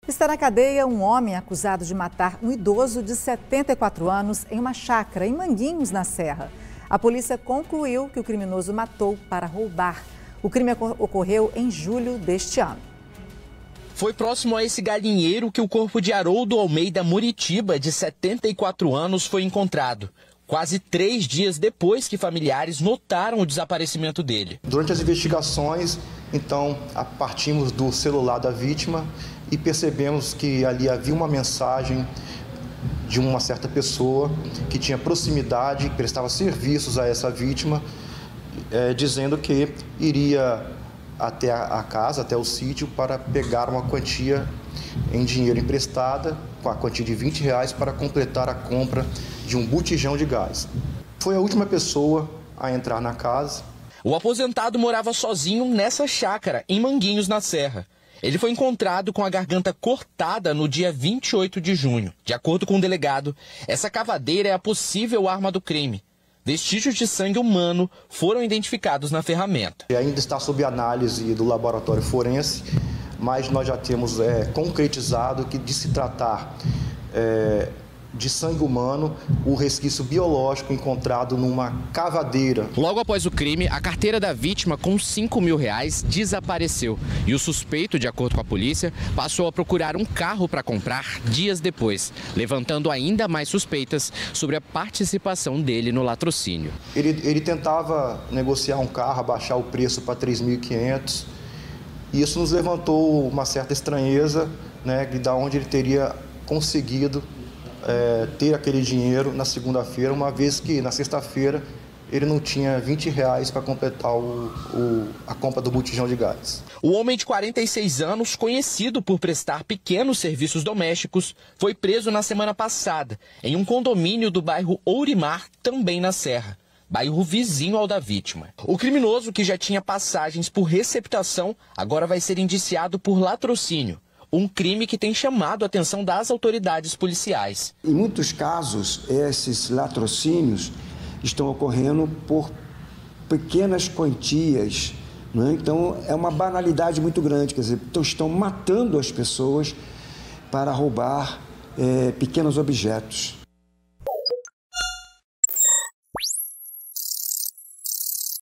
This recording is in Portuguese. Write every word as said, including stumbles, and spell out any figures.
Está na cadeia um homem acusado de matar um idoso de setenta e quatro anos em uma chácara em Manguinhos, na Serra. A polícia concluiu que o criminoso matou para roubar. O crime ocorreu em julho deste ano. Foi próximo a esse galinheiro que o corpo de Haroldo Almeida Muritiba, de setenta e quatro anos, foi encontrado. Quase três dias depois que familiares notaram o desaparecimento dele. Durante as investigações, então, partimos do celular da vítima e percebemos que ali havia uma mensagem de uma certa pessoa que tinha proximidade, prestava serviços a essa vítima, é, dizendo que iria até a casa, até o sítio, para pegar uma quantia em dinheiro emprestada, com a quantia de vinte reais, para completar a compra de um botijão de gás. Foi a última pessoa a entrar na casa. O aposentado morava sozinho nessa chácara, em Manguinhos, na Serra. Ele foi encontrado com a garganta cortada no dia vinte e oito de junho. De acordo com o delegado, essa cavadeira é a possível arma do crime. Vestígios de sangue humano foram identificados na ferramenta. Ainda está sob análise do laboratório forense, mas nós já temos é, concretizado que, de se tratar é, de sangue humano, o resquício biológico encontrado numa cavadeira. Logo após o crime, a carteira da vítima com cinco mil reais desapareceu. E o suspeito, de acordo com a polícia, passou a procurar um carro para comprar dias depois, levantando ainda mais suspeitas sobre a participação dele no latrocínio. Ele, ele tentava negociar um carro, abaixar o preço para três mil e quinhentos. E isso nos levantou uma certa estranheza, né, de onde ele teria conseguido É, ter aquele dinheiro na segunda-feira, uma vez que na sexta-feira ele não tinha vinte reais para completar o, o, a compra do botijão de gás. O homem de quarenta e seis anos, conhecido por prestar pequenos serviços domésticos, foi preso na semana passada em um condomínio do bairro Ourimar, também na Serra, bairro vizinho ao da vítima. O criminoso, que já tinha passagens por receptação, agora vai ser indiciado por latrocínio. Um crime que tem chamado a atenção das autoridades policiais. Em muitos casos, esses latrocínios estão ocorrendo por pequenas quantias, né? Então é uma banalidade muito grande, quer dizer, estão matando as pessoas para roubar é, pequenos objetos.